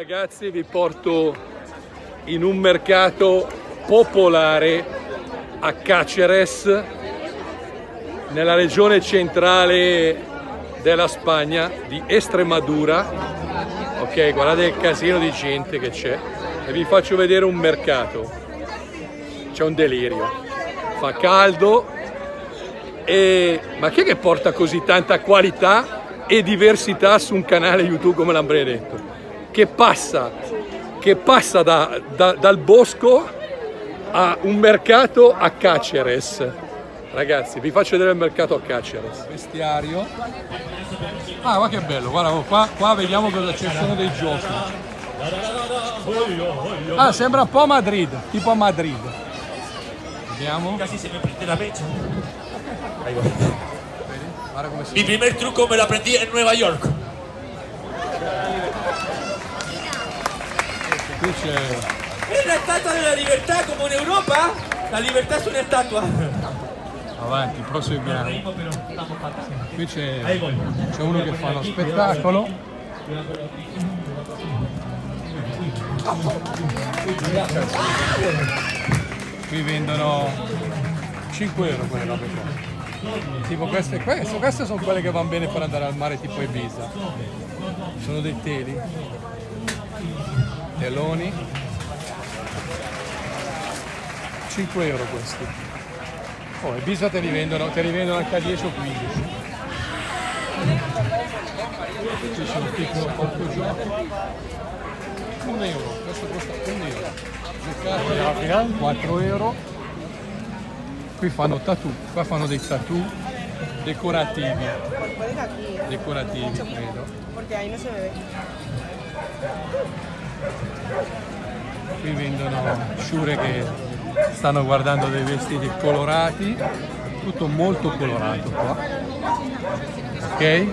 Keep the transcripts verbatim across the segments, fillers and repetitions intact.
Ragazzi, vi porto in un mercato popolare a Cáceres, nella regione centrale della Spagna, di Estremadura. Ok, guardate il casino di gente che c'è e vi faccio vedere un mercato. C'è un delirio, fa caldo e... ma chi è che porta così tanta qualità e diversità su un canale YouTube come Lambré detto? Che passa, che passa da, da, dal bosco a un mercato a Cáceres. Ragazzi, vi faccio vedere il mercato a Cáceres. Vestiario. Ah, ma che bello, guarda, qua, qua vediamo cosa ci sono dei giochi. Ah, sembra un po' Madrid, tipo a Madrid. Vediamo. Casi se me prende la pecha. Ahí va. Guarda come si... Mi primer truco me lo aprendí en Nueva York. Qui c'è... ¿Es la estatua de la libertad como en Europa? La libertad es una estatua. Avanti, proseguiamo. Qui c'è uno che fa uno spettacolo. Qui vendono cinque euro quelle robe qua. Tipo queste, queste, queste sono quelle che vanno bene per andare al mare tipo Ibiza. Sono dei teli. Teloni. cinque euro questi. Oh, Ibiza te li vendono, te li vendono anche a dieci o quindici. Qui c'è un piccolo portogiochi. un euro, questo costa un euro. Giocate quattro euro. Qui fanno tattoo, qua fanno dei tattoo decorativi. Decorativi, credo. Qui vendono sciure che stanno guardando dei vestiti colorati, tutto molto colorato qua. Ok?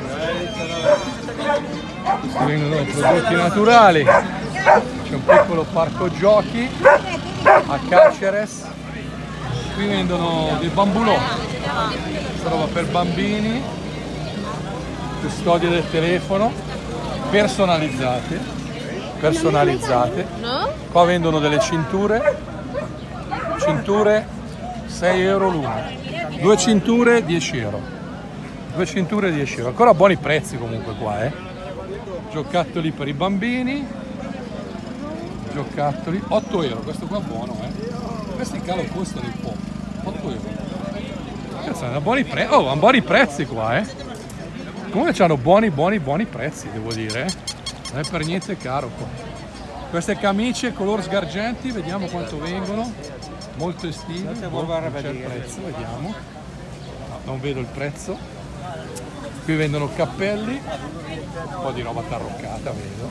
Qui vendono prodotti naturali, c'è un piccolo parco giochi a Cáceres. Qui vendono dei bambulò, questa roba per bambini, custodie del telefono, personalizzate, personalizzate. Qua vendono delle cinture, cinture sei euro l'una, due cinture dieci euro, due cinture dieci euro, ancora buoni prezzi comunque qua, eh. Giocattoli per i bambini, giocattoli, otto euro, questo qua è buono, eh. Questi calo costano un po', otto euro. Cazzo, hanno buoni prezzi, oh, hanno buoni prezzi qua, eh. Comunque hanno buoni, buoni, buoni prezzi, devo dire, eh. Non è per niente caro qua. Queste camicie color sgargenti, vediamo quanto vengono, molto estivi, non c'è il prezzo, vediamo. No, non vedo il prezzo. Qui vendono cappelli, un po' di roba tarroccata, vedo.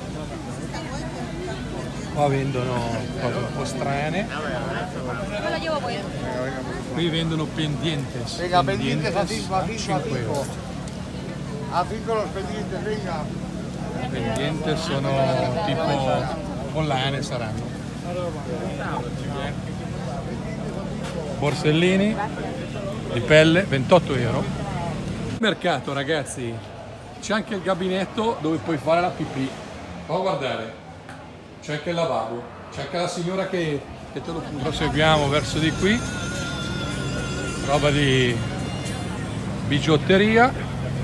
Qua vendono cose un po' strane. Qui vendono pendientes. Pendientes a cinque euro. Pendientes sono tipo collane, saranno. Borsellini di pelle, ventotto euro. Mercato, ragazzi, c'è anche il gabinetto dove puoi fare la pipì. Fa guardare, c'è anche il lavabo, c'è anche la signora che, che te lo può. Proseguiamo verso di qui, roba di bigiotteria.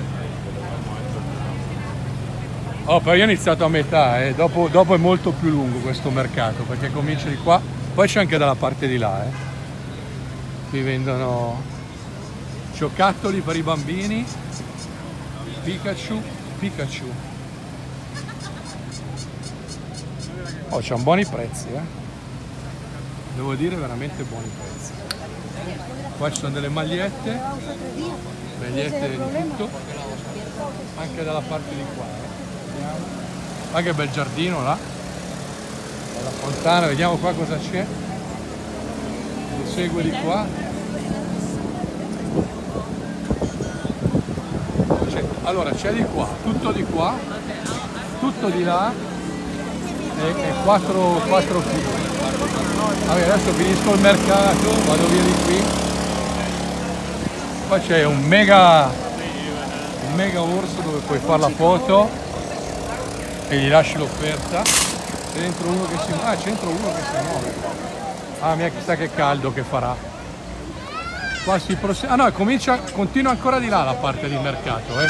Oh, però io ho iniziato a metà, eh. dopo, dopo è molto più lungo questo mercato, perché comincia di qua, poi c'è anche dalla parte di là. Eh. Qui vendono giocattoli per i bambini, Pikachu, Pikachu. Oh, c'hanno buoni prezzi, eh. Devo dire veramente buoni prezzi. Qua ci sono delle magliette, magliette di tutto, anche dalla parte di qua. Eh. Vediamo. Ma che bel giardino là, la fontana, vediamo qua cosa c'è. Lo segue di qua. Allora c'è di qua, tutto di qua, tutto di là e, e quattro, quattro fili. Vabbè, adesso finisco il mercato, vado via di qui. Qua c'è un mega, un mega orso dove puoi fare la foto. e gli lasci l'offerta. C'è dentro uno che si muove. Ah, c'è dentro uno che si muove. Ah, mia, chissà che caldo che farà. Qua si prosegue. Ah no, comincia, continua ancora di là la parte di mercato, eh.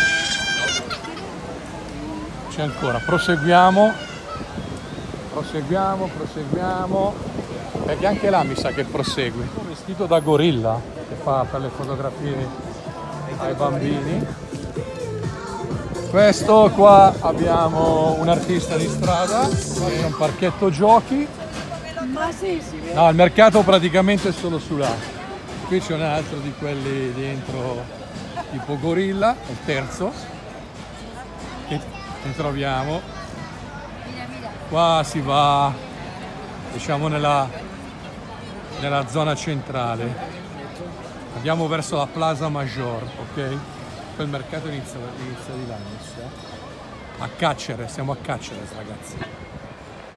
C'è ancora, proseguiamo. Proseguiamo, proseguiamo. Perché anche là mi sa che prosegue. Vestito da gorilla, che fa per le fotografie ai bambini. Questo qua abbiamo un artista di strada, c'è un parchetto giochi. No, il mercato praticamente è solo su là. Qui c'è un altro di quelli dentro tipo gorilla, il terzo che troviamo. Qua si va, diciamo, nella, nella zona centrale. Andiamo verso la Plaza Major, ok? Il mercato inizia, inizia di là, inizia. A Cáceres, siamo a Cáceres, ragazzi.